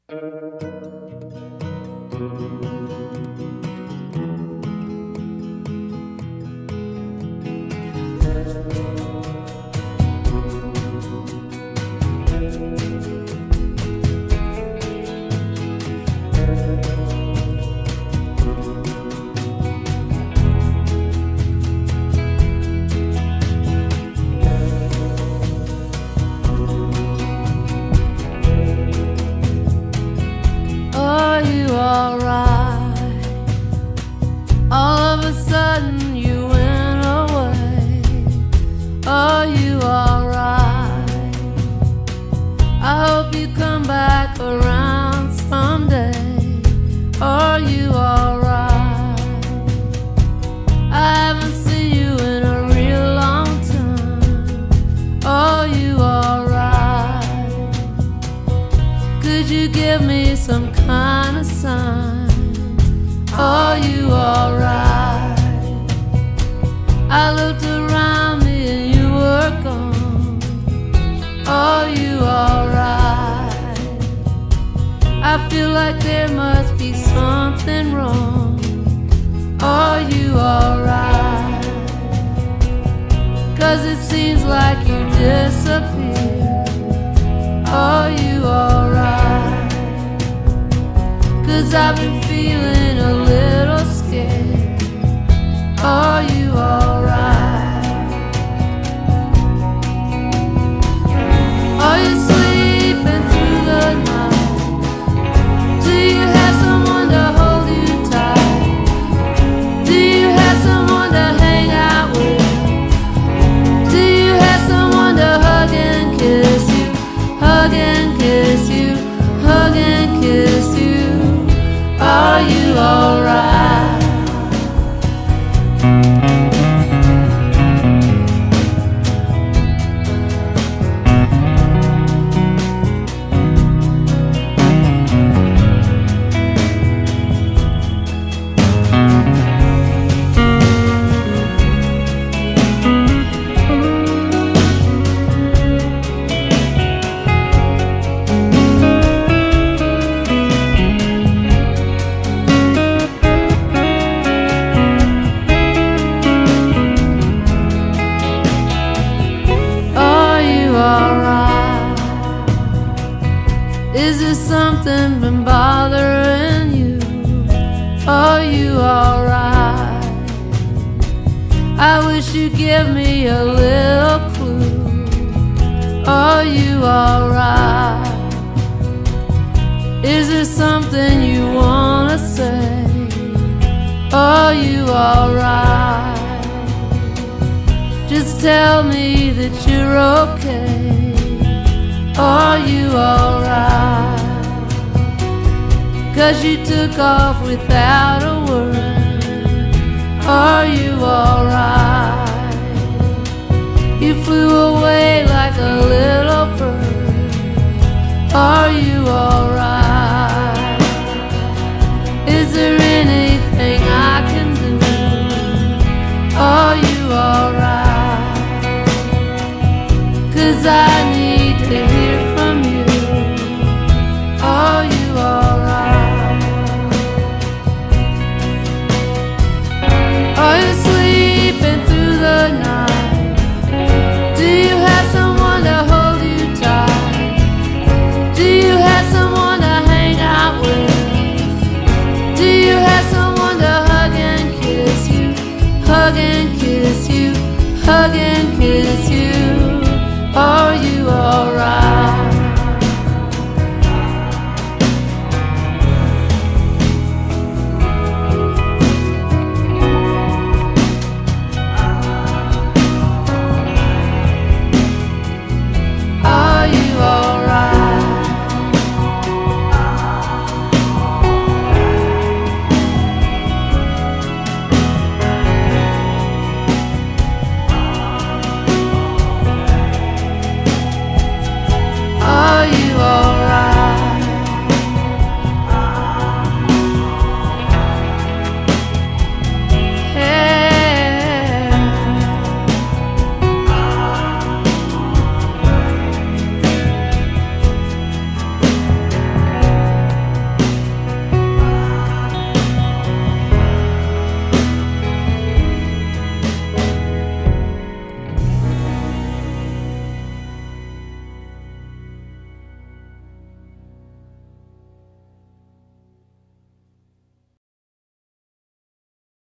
Alright. All of a sudden you went away. Are you alright? I hope you come back around someday. Are you alright? I haven't seen you in a real long time. Are you alright? Could you give me some kind of sign? Are you alright? I looked around me and you were gone. Are you alright? I feel like there must be something wrong. Are you alright? 'Cause it seems like you disappeared. Are you alright? 'Cause I've been feeling a little scared. Are you alright? Are you sleeping through the night? Do you have someone to hold you tight? Do you have someone to hang out with? Do you have someone to hug and kiss you? Hug and kiss you, hug and kiss you. Are you alright? Is there something been bothering you? Are you alright? I wish you'd give me a little clue. Are you alright? Is there something you wanna say? Are you alright? Just tell me that you're okay. Are you alright? 'Cause you took off without a word. Are you alright? You flew away like a little bird. Are you alright?